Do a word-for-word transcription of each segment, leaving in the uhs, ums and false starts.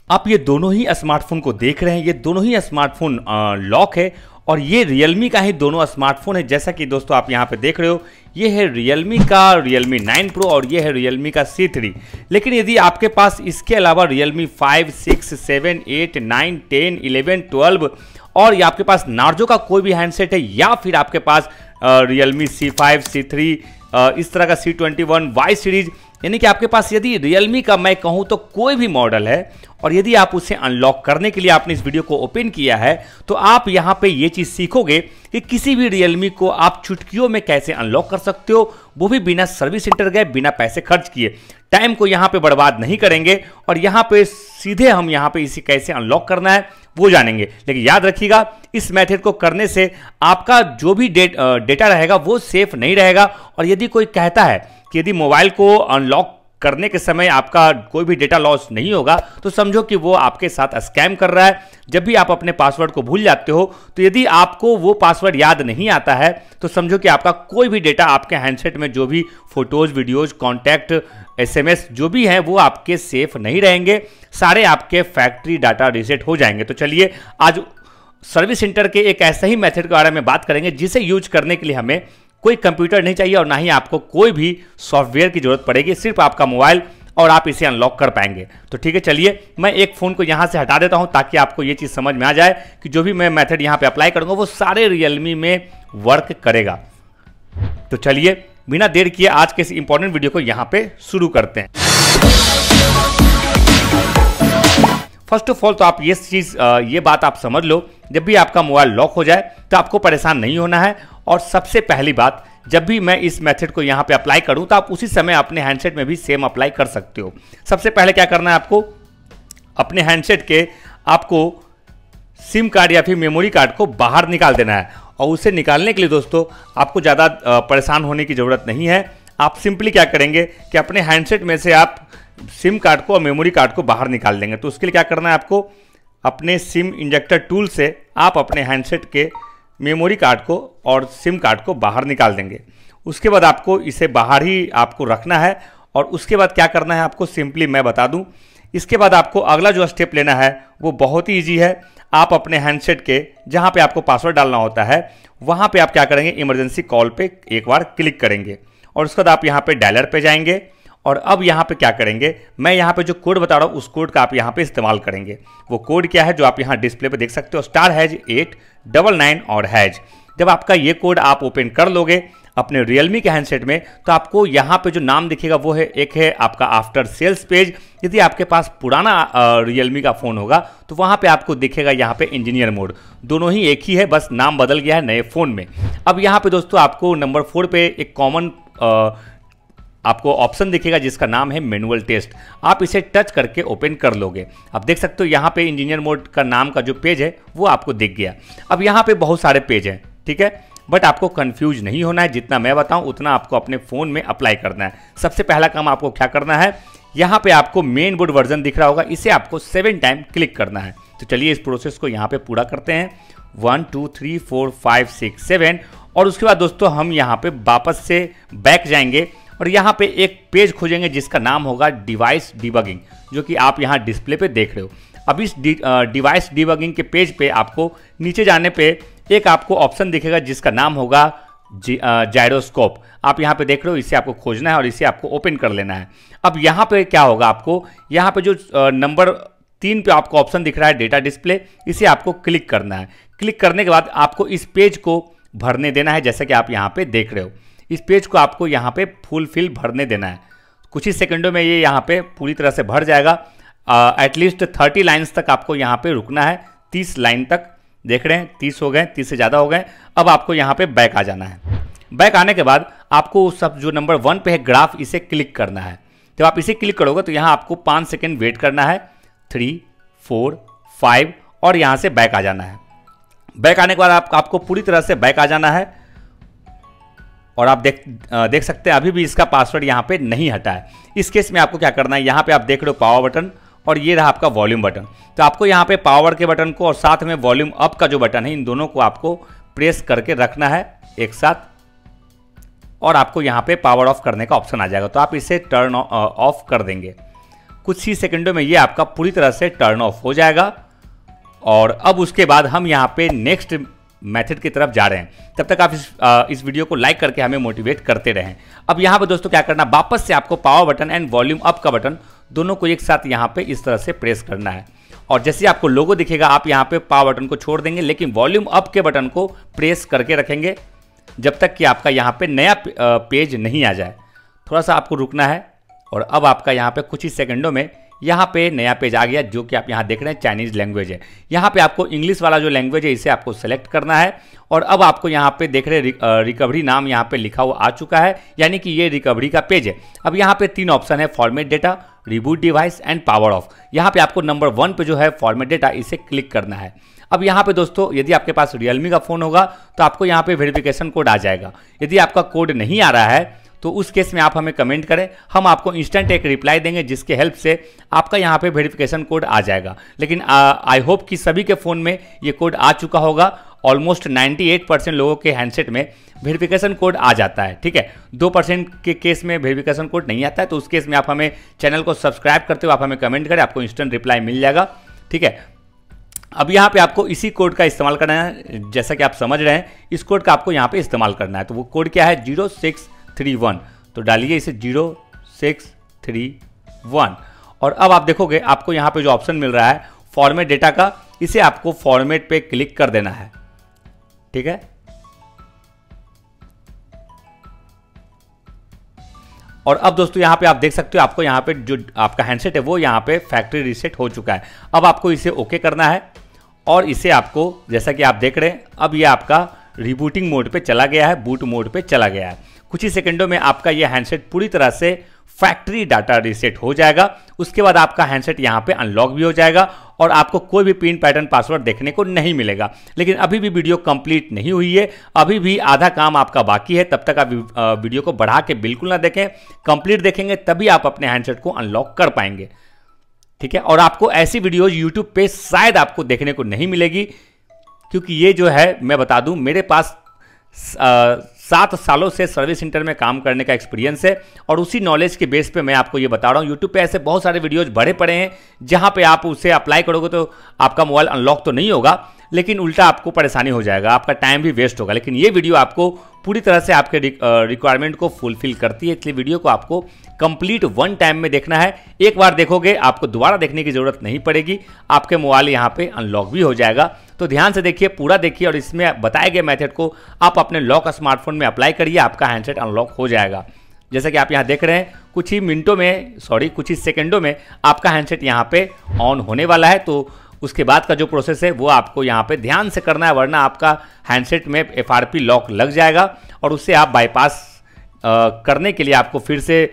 आप ये दोनों ही स्मार्टफोन को देख रहे हैं, ये दोनों ही स्मार्टफोन लॉक है और ये Realme का ही दोनों स्मार्टफोन है। जैसा कि दोस्तों आप यहाँ पे देख रहे हो, ये है Realme का Realme नाइन प्रो और ये है Realme का सी थ्री। लेकिन यदि आपके पास इसके अलावा Realme five, six, seven, eight, nine, ten, eleven, twelve और या आपके पास नार्जो का कोई भी हैंडसेट है या फिर आपके पास Realme C five, C three, इस तरह का C twenty one, Y series, यानी कि आपके पास यदि Realme का मैं कहूँ तो कोई भी मॉडल है और यदि आप उसे अनलॉक करने के लिए आपने इस वीडियो को ओपन किया है तो आप यहाँ पे ये चीज़ सीखोगे कि किसी भी Realme को आप चुटकियों में कैसे अनलॉक कर सकते हो, वो भी बिना सर्विस सेंटर गए, बिना पैसे खर्च किए। टाइम को यहाँ पे बर्बाद नहीं करेंगे और यहाँ पे सीधे हम यहाँ पे इसे कैसे अनलॉक करना है वो जानेंगे। लेकिन याद रखिएगा, इस मेथड को करने से आपका जो भी डेट डेटा रहेगा वो सेफ नहीं रहेगा। और यदि कोई कहता है कि यदि मोबाइल को अनलॉक करने के समय आपका कोई भी डेटा लॉस नहीं होगा तो समझो कि वो आपके साथ स्कैम कर रहा है। जब भी आप अपने पासवर्ड को भूल जाते हो तो यदि आपको वो पासवर्ड याद नहीं आता है तो समझो कि आपका कोई भी डेटा आपके हैंडसेट में जो भी फोटोज, वीडियोज, कॉन्टैक्ट, एसएमएस जो भी हैं वो आपके सेफ नहीं रहेंगे, सारे आपके फैक्ट्री डाटा रीसेट हो जाएंगे। तो चलिए आज सर्विस सेंटर के एक ऐसे ही मेथड के बारे में बात करेंगे जिसे यूज करने के लिए हमें कोई कंप्यूटर नहीं चाहिए और ना ही आपको कोई भी सॉफ्टवेयर की जरूरत पड़ेगी, सिर्फ आपका मोबाइल और आप इसे अनलॉक कर पाएंगे। तो ठीक है, चलिए मैं एक फ़ोन को यहाँ से हटा देता हूँ ताकि आपको ये चीज़ समझ में आ जाए कि जो भी मैं मेथड यहाँ पे अप्लाई करूँगा वो सारे Realme में वर्क करेगा। तो चलिए बिना देर किए आज के इस इंपॉर्टेंट वीडियो को यहाँ पे शुरू करते हैं। फर्स्ट ऑफ ऑल तो आप ये चीज़ ये बात आप समझ लो, जब भी आपका मोबाइल लॉक हो जाए तो आपको परेशान नहीं होना है। और सबसे पहली बात, जब भी मैं इस मेथड को यहाँ पे अप्लाई करूँ तो आप उसी समय अपने हैंडसेट में भी सेम अप्लाई कर सकते हो। सबसे पहले क्या करना है, आपको अपने हैंडसेट के आपको सिम कार्ड या फिर मेमोरी कार्ड को बाहर निकाल देना है। और उसे निकालने के लिए दोस्तों आपको ज़्यादा परेशान होने की ज़रूरत नहीं है। आप सिंपली क्या करेंगे कि अपने हैंडसेट में से आप सिम कार्ड को और मेमोरी कार्ड को बाहर निकाल देंगे। तो उसके लिए क्या करना है, आपको अपने सिम इंजेक्टर टूल से आप अपने हैंडसेट के मेमोरी कार्ड को और सिम कार्ड को बाहर निकाल देंगे। उसके बाद आपको इसे बाहर ही आपको रखना है और उसके बाद क्या करना है आपको, सिंपली मैं बता दूं। इसके बाद आपको अगला जो स्टेप लेना है वो बहुत ही ईजी है। आप अपने हैंडसेट के जहां पे आपको पासवर्ड डालना होता है वहां पे आप क्या करेंगे, इमरजेंसी कॉल पे एक बार क्लिक करेंगे और उसके बाद आप यहाँ पे डायलर पे जाएंगे और अब यहाँ पे क्या करेंगे, मैं यहाँ पे जो कोड बता रहा हूँ उस कोड का आप यहाँ पे इस्तेमाल करेंगे। वो कोड क्या है जो आप यहाँ डिस्प्ले पे देख सकते हो, star hash eight double nine और हैज। जब आपका ये कोड आप ओपन कर लोगे अपने Realme के हैंडसेट में तो आपको यहाँ पे जो नाम दिखेगा वो है, एक है आपका आफ्टर सेल्स पेज। यदि आपके पास पुराना Realme का फ़ोन होगा तो वहाँ पे आपको दिखेगा यहाँ पे इंजीनियर मोड। दोनों ही एक ही है, बस नाम बदल गया है नए फ़ोन में। अब यहाँ पे दोस्तों आपको नंबर फोर पे एक कॉमन आपको ऑप्शन दिखेगा जिसका नाम है मैनुअल टेस्ट। आप इसे टच करके ओपन कर लोगे। आप देख सकते हो यहाँ पे इंजीनियर मोड का नाम का जो पेज है वो आपको दिख गया। अब यहाँ पे बहुत सारे पेज हैं, ठीक है, बट आपको कंफ्यूज नहीं होना है। जितना मैं बताऊं उतना आपको अपने फ़ोन में अप्लाई करना है। सबसे पहला काम आपको क्या करना है, यहाँ पे आपको मेन बोर्ड वर्जन दिख रहा होगा, इसे आपको सेवन टाइम क्लिक करना है। तो चलिए इस प्रोसेस को यहाँ पे पूरा करते हैं। One two three four five six seven और उसके बाद दोस्तों हम यहाँ पे वापस से बैक जाएंगे और यहाँ पे एक पेज खोजेंगे जिसका नाम होगा डिवाइस डिबगिंग, जो कि आप यहाँ डिस्प्ले पे देख रहे हो। अब इस डिवाइस डिबगिंग के पेज पे आपको नीचे जाने पे एक आपको ऑप्शन दिखेगा जिसका नाम होगा जायरोस्कोप। आप यहाँ पे देख रहे हो, इसे आपको खोजना है और इसे आपको ओपन कर लेना है। अब यहाँ पे क्या होगा, आपको यहाँ पे जो नंबर तीन पे आपको ऑप्शन दिख रहा है डेटा डिस्प्ले, इसे आपको क्लिक करना है। क्लिक करने के बाद आपको इस पेज को भरने देना है, जैसा कि आप यहाँ पे देख रहे हो। इस पेज को आपको यहाँ पे फुल फिल भरने देना है। कुछ ही सेकंडों में ये यहाँ पे पूरी तरह से भर जाएगा। एटलीस्ट थर्टी लाइन्स तक आपको यहाँ पे रुकना है, तीस लाइन तक। देख रहे हैं तीस हो गए, तीस से ज़्यादा हो गए। अब आपको यहाँ पे बैक आ जाना है। बैक आने के बाद आपको सब जो नंबर वन पे है ग्राफ, इसे क्लिक करना है। जब आप इसे क्लिक करोगे तो यहाँ आपको पाँच सेकेंड वेट करना है, थ्री फोर फाइव और यहाँ से बैक आ जाना है। बैक आने के बाद आप, आपको पूरी तरह से बैक आ जाना है और आप देख देख सकते हैं अभी भी इसका पासवर्ड यहाँ पे नहीं हटा है। इस केस में आपको क्या करना है, यहाँ पे आप देख रहे हो पावर बटन और ये रहा आपका वॉल्यूम बटन। तो आपको यहाँ पे पावर के बटन को और साथ में वॉल्यूम अप का जो बटन है, इन दोनों को आपको प्रेस करके रखना है एक साथ और आपको यहाँ पे पावर ऑफ करने का ऑप्शन आ जाएगा। तो आप इसे टर्न ऑफ कर देंगे। कुछ ही सेकंडों में ये आपका पूरी तरह से टर्न ऑफ हो जाएगा। और अब उसके बाद हम यहाँ पे नेक्स्ट मेथड की तरफ जा रहे हैं। तब तक आप इस, आ, इस वीडियो को लाइक करके हमें मोटिवेट करते रहें। अब यहाँ पे दोस्तों क्या करना, वापस से आपको power button and volume up का बटन दोनों को एक साथ यहाँ पे इस तरह से प्रेस करना है। और जैसे आपको लोगो दिखेगा आप यहाँ पे पावर बटन को छोड़ देंगे, लेकिन वॉल्यूम अप के बटन को प्रेस करके रखेंगे जब तक कि आपका यहाँ पे नया पेज नहीं आ जाए। थोड़ा सा आपको रुकना है और अब आपका यहाँ पे कुछ ही सेकंडों में यहाँ पे नया पेज आ गया, जो कि आप यहाँ देख रहे हैं चाइनीज़ लैंग्वेज है। यहाँ पे आपको इंग्लिश वाला जो लैंग्वेज है इसे आपको सेलेक्ट करना है। और अब आपको यहाँ पे देख रहे हैं रिकवरी नाम यहाँ पे लिखा हुआ आ चुका है, यानी कि ये रिकवरी का पेज है। अब यहाँ पे तीन ऑप्शन है, format data, reboot device and power off. यहाँ पे आपको नंबर वन पे जो है फॉर्मेट डेटा, इसे क्लिक करना है। अब यहाँ पे दोस्तों यदि आपके पास रियलमी का फ़ोन होगा तो आपको यहाँ पे वेरिफिकेशन कोड आ जाएगा। यदि आपका कोड नहीं आ रहा है तो उस केस में आप हमें कमेंट करें, हम आपको इंस्टेंट एक रिप्लाई देंगे जिसके हेल्प से आपका यहाँ पे वेरिफिकेशन कोड आ जाएगा। लेकिन आई होप कि सभी के फ़ोन में ये कोड आ चुका होगा। ऑलमोस्ट अट्ठानवे परसेंट लोगों के हैंडसेट में वेरिफिकेशन कोड आ जाता है। ठीक है, दो परसेंट के केस में वेरिफिकेशन कोड नहीं आता है, तो उस केस में आप हमें चैनल को सब्सक्राइब करते हुए आप हमें कमेंट करें, आपको इंस्टेंट रिप्लाई मिल जाएगा। ठीक है, अब यहाँ पे आपको इसी कोड का इस्तेमाल करना है। जैसा कि आप समझ रहे हैं, इस कोड का आपको यहाँ पे इस्तेमाल करना है। तो वो कोड क्या है, जीरो सिक्स थ्री वन। तो डालिए इसे जीरो सिक्स थ्री वन। और अब आप देखोगे आपको यहाँ पे जो ऑप्शन मिल रहा है फॉर्मेट डेटा का, इसे आपको फॉर्मेट पे क्लिक कर देना है। ठीक है, और अब दोस्तों यहाँ पे आप देख सकते हो आपको यहाँ पे जो आपका हैंडसेट है वो यहाँ पे फैक्ट्री रीसेट हो चुका है। अब आपको इसे ओके करना है और इसे आपको, जैसा कि आप देख रहे हैं, अब ये आपका रिबूटिंग मोड पे चला गया है, बूट मोड पे चला गया है। कुछ ही सेकंडों में आपका ये हैंडसेट पूरी तरह से फैक्ट्री डाटा रीसेट हो जाएगा। उसके बाद आपका हैंडसेट यहाँ पे अनलॉक भी हो जाएगा और आपको कोई भी पिन पैटर्न पासवर्ड देखने को नहीं मिलेगा। लेकिन अभी भी वीडियो कंप्लीट नहीं हुई है, अभी भी आधा काम आपका बाकी है। तब तक आप वीडियो को बढ़ा के बिल्कुल ना देखें, कंप्लीट देखेंगे तभी आप अपने हैंडसेट को अनलॉक कर पाएंगे। ठीक है, और आपको ऐसी वीडियोज यूट्यूब पे शायद आपको देखने को नहीं मिलेगी, क्योंकि ये जो है मैं बता दूं, मेरे पास आ, सात सालों से सर्विस सेंटर में काम करने का एक्सपीरियंस है और उसी नॉलेज के बेस पे मैं आपको ये बता रहा हूँ। यूट्यूब पे ऐसे बहुत सारे वीडियोज भरे पड़े हैं जहाँ पे आप उसे अप्लाई करोगे तो आपका मोबाइल अनलॉक तो नहीं होगा, लेकिन उल्टा आपको परेशानी हो जाएगा, आपका टाइम भी वेस्ट होगा। लेकिन ये वीडियो आपको पूरी तरह से आपके रिक्वायरमेंट को फुलफिल करती है, इसलिए वीडियो को आपको कंप्लीट वन टाइम में देखना है। एक बार देखोगे आपको दोबारा देखने की जरूरत नहीं पड़ेगी, आपके मोबाइल यहाँ पे अनलॉक भी हो जाएगा। तो ध्यान से देखिए, पूरा देखिए और इसमें बताए गए मेथड को आप अपने लॉक स्मार्टफोन में अप्लाई करिए, आपका हैंडसेट अनलॉक हो जाएगा। जैसा कि आप यहाँ देख रहे हैं, कुछ ही मिनटों में, सॉरी कुछ ही सेकंडों में आपका हैंडसेट यहाँ पे ऑन होने वाला है। तो उसके बाद का जो प्रोसेस है वो आपको यहाँ पे ध्यान से करना है, वरना आपका हैंडसेट में एफ आर पी लॉक लग जाएगा और उससे आप बाईपास करने के लिए आपको फिर से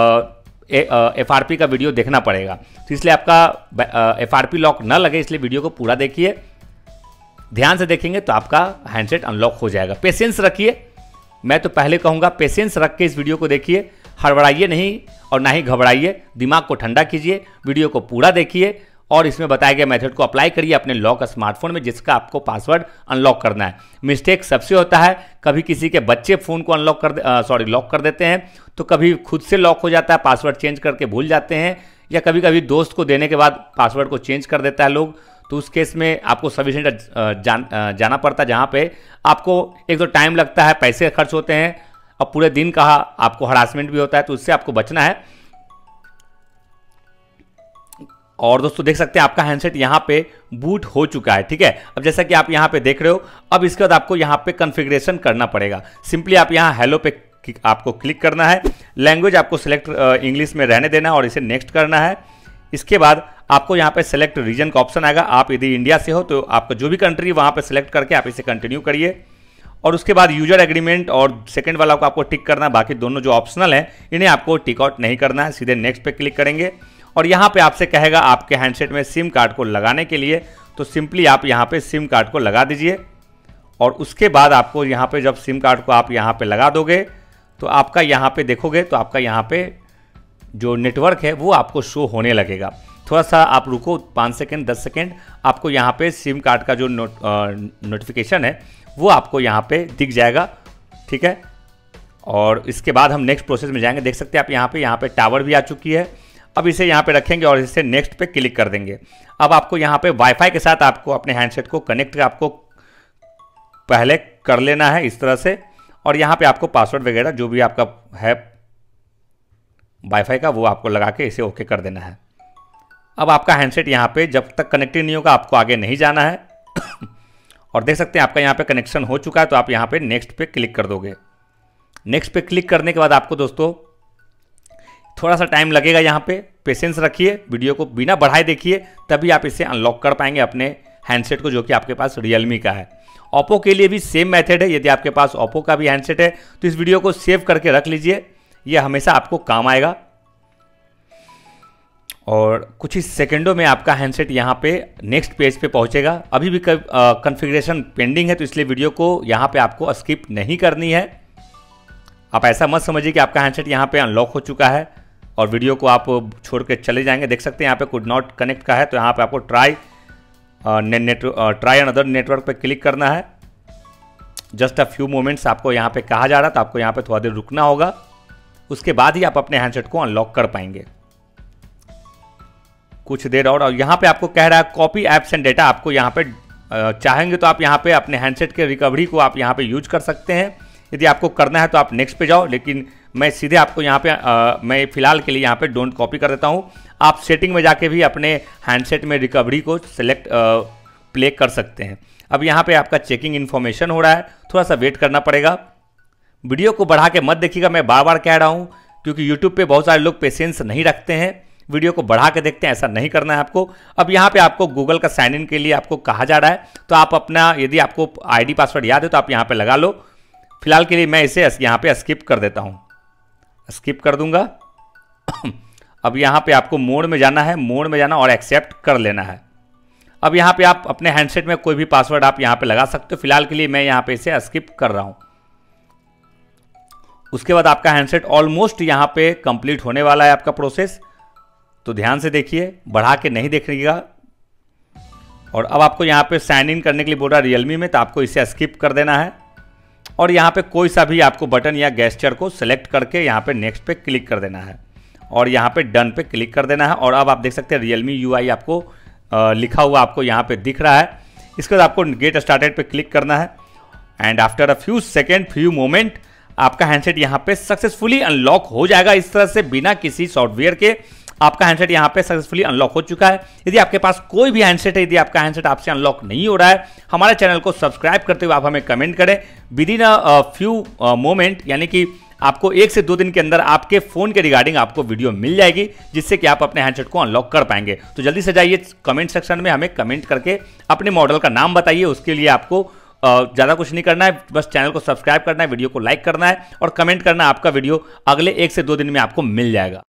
एफ आर पी का वीडियो देखना पड़ेगा। तो इसलिए आपका एफ आर पी लॉक ना लगे, इसलिए वीडियो को पूरा देखिए, ध्यान से देखेंगे तो आपका हैंडसेट अनलॉक हो जाएगा। पेशेंस रखिए, मैं तो पहले कहूँगा पेशेंस रख के इस वीडियो को देखिए, हड़बड़ाइए नहीं और ना ही घबराइए, दिमाग को ठंडा कीजिए, वीडियो को पूरा देखिए और इसमें बताए गए मेथड को अप्लाई करिए अपने लॉक स्मार्टफोन में, जिसका आपको पासवर्ड अनलॉक करना है। मिस्टेक सबसे होता है, कभी किसी के बच्चे फ़ोन को अनलॉक कर सॉरी लॉक कर देते हैं, तो कभी खुद से लॉक हो जाता है, पासवर्ड चेंज करके भूल जाते हैं, या कभी कभी दोस्त को देने के बाद पासवर्ड को चेंज कर देता है लोग। तो उस केस में आपको सर्विस सेंटर जान, जाना पड़ता है, जहाँ पे आपको एक तो टाइम लगता है, पैसे खर्च होते हैं और पूरे दिन का आपको हरासमेंट भी होता है, तो उससे आपको बचना है। और दोस्तों देख सकते हैं आपका हैंडसेट यहाँ पे बूट हो चुका है। ठीक है, अब जैसा कि आप यहाँ पे देख रहे हो, अब इसके बाद आपको यहाँ पे कॉन्फ़िगरेशन करना पड़ेगा। सिंपली आप यहाँ हेलो पे आपको क्लिक करना है, लैंग्वेज आपको सिलेक्ट इंग्लिश में रहने देना है और इसे नेक्स्ट करना है। इसके बाद आपको यहाँ पे सेलेक्ट रीजन का ऑप्शन आएगा, आप यदि इंडिया से हो तो आपका जो भी कंट्री वहाँ पे सिलेक्ट करके आप इसे कंटिन्यू करिए। और उसके बाद यूजर एग्रीमेंट और सेकंड वाला को आपको टिक करना है, बाकी दोनों जो ऑप्शनल हैं इन्हें आपको टिक आउट नहीं करना है, सीधे नेक्स्ट पे क्लिक करेंगे। और यहाँ पे आपसे कहेगा आपके हैंडसेट में सिम कार्ड को लगाने के लिए, तो सिंपली आप यहाँ पे सिम कार्ड को लगा दीजिए। और उसके बाद आपको यहाँ पे जब सिम कार्ड को आप यहाँ पे लगा दोगे तो आपका यहाँ पे देखोगे तो आपका यहाँ पे जो नेटवर्क है वो आपको शो होने लगेगा। थोड़ा सा आप रुको, पाँच सेकेंड दस सेकेंड, आपको यहाँ पे सिम कार्ड का जो नोट नोटिफिकेशन है वो आपको यहाँ पे दिख जाएगा। ठीक है, और इसके बाद हम नेक्स्ट प्रोसेस में जाएंगे। देख सकते हैं आप यहाँ पे यहाँ पे टावर भी आ चुकी है। अब इसे यहाँ पे रखेंगे और इसे नेक्स्ट पे क्लिक कर देंगे। अब आपको यहाँ पे वाईफाई के साथ आपको अपने हैंडसेट को कनेक्ट आपको पहले कर लेना है इस तरह से, और यहाँ पे आपको पासवर्ड वगैरह जो भी आपका है वाईफाई का वो आपको लगा के इसे ओके कर देना है। अब आपका हैंडसेट यहाँ पे जब तक कनेक्टेड नहीं होगा आपको आगे नहीं जाना है और देख सकते हैं आपका यहाँ पे कनेक्शन हो चुका है, तो आप यहाँ पे नेक्स्ट पे क्लिक कर दोगे। नेक्स्ट पे क्लिक करने के बाद आपको दोस्तों थोड़ा सा टाइम लगेगा, यहाँ पे पेशेंस रखिए, वीडियो को बिना बढ़ाए देखिए, तभी आप इसे अनलॉक कर पाएंगे अपने हैंडसेट को, जो कि आपके पास रियलमी का है। ओप्पो के लिए भी सेम मेथड है, यदि आपके पास ओप्पो का भी हैंडसेट है तो इस वीडियो को सेव करके रख लीजिए, ये हमेशा आपको काम आएगा। और कुछ ही सेकंडों में आपका हैंडसेट यहाँ पे नेक्स्ट पेज पे पहुँचेगा। अभी भी कॉन्फ़िगरेशन पेंडिंग है, तो इसलिए वीडियो को यहाँ पे आपको स्किप नहीं करनी है। आप ऐसा मत समझिए कि आपका हैंडसेट यहाँ पे अनलॉक हो चुका है और वीडियो को आप छोड़ के चले जाएंगे। देख सकते हैं यहाँ पे कुड नॉट कनेक्ट का है, तो यहाँ पे आपको try net try another network पे क्लिक करना है। जस्ट अ फ्यू मोमेंट्स आपको यहाँ पे कहा जा रहा है, तो आपको यहाँ पे थोड़ा देर रुकना होगा, उसके बाद ही आप अपने हैंडसेट को अनलॉक कर पाएंगे। कुछ देर और, और यहाँ पे आपको कह रहा है कॉपी एप्स एंड डेटा। आपको यहाँ पे चाहेंगे तो आप यहाँ पे अपने हैंडसेट के रिकवरी को आप यहाँ पे यूज कर सकते हैं। यदि आपको करना है तो आप नेक्स्ट पे जाओ, लेकिन मैं सीधे आपको यहाँ पे आ, मैं फिलहाल के लिए यहाँ पे डोंट कॉपी कर देता हूँ। आप सेटिंग में जाके भी अपने हैंडसेट में रिकवरी को सिलेक्ट प्ले कर सकते हैं। अब यहाँ पे आपका चेकिंग इन्फॉर्मेशन हो रहा है, थोड़ा सा वेट करना पड़ेगा। वीडियो को बढ़ा के मत देखिएगा, मैं बार बार कह रहा हूँ, क्योंकि यूट्यूब पे बहुत सारे लोग पेशेंस नहीं रखते हैं, वीडियो को बढ़ा के देखते हैं, ऐसा नहीं करना है आपको। अब यहाँ पे आपको गूगल का साइन इन के लिए आपको कहा जा रहा है, तो आप अपना यदि आपको आईडी पासवर्ड याद है तो आप यहाँ पे लगा लो। फिलहाल के लिए मैं इसे यहाँ पे स्किप कर देता हूँ, स्किप कर दूंगा। अब यहाँ पे आपको मोड में जाना है, मोड में जाना और एक्सेप्ट कर लेना है। अब यहाँ पे आप अपने हैंडसेट में कोई भी पासवर्ड आप यहाँ पे लगा सकते हो। फिलहाल के लिए मैं यहाँ पे इसे स्किप कर रहा हूँ। उसके बाद आपका हैंडसेट ऑलमोस्ट यहाँ पे कंप्लीट होने वाला है आपका प्रोसेस, तो ध्यान से देखिए, बढ़ा के नहीं देखिएगा। और अब आपको यहाँ पे साइन इन करने के लिए बोल रहा है रियलमी में, तो आपको इसे स्किप कर देना है और यहाँ पे कोई सा भी आपको बटन या गेस्चर को सिलेक्ट करके यहाँ पे नेक्स्ट पे क्लिक कर देना है और यहाँ पे डन पे क्लिक कर देना है। और अब आप देख सकते हैं रियलमी यूआई आपको आ, लिखा हुआ आपको यहाँ पे दिख रहा है। इसके बाद आपको गेट स्टार्टेड पे क्लिक करना है and after a few second few moment आपका हैंडसेट यहाँ पे सक्सेसफुली अनलॉक हो जाएगा। इस तरह से बिना किसी सॉफ्टवेयर के आपका हैंडसेट यहाँ पे सक्सेसफुली अनलॉक हो चुका है। यदि आपके पास कोई भी हैंडसेट है, यदि आपका हैंडसेट आपसे अनलॉक नहीं हो रहा है, हमारे चैनल को सब्सक्राइब करते हुए आप हमें कमेंट करें। With in a few moment, यानी कि आपको एक से दो दिन के अंदर आपके फोन के रिगार्डिंग आपको वीडियो मिल जाएगी, जिससे कि आप अपने हैंडसेट को अनलॉक कर पाएंगे। तो जल्दी से जाइए कमेंट सेक्शन में, हमें कमेंट करके अपने मॉडल का नाम बताइए। उसके लिए आपको ज़्यादा कुछ नहीं करना है, बस चैनल को सब्सक्राइब करना है, वीडियो को लाइक करना है और कमेंट करना। आपका वीडियो अगले एक से दो दिन में आपको मिल जाएगा।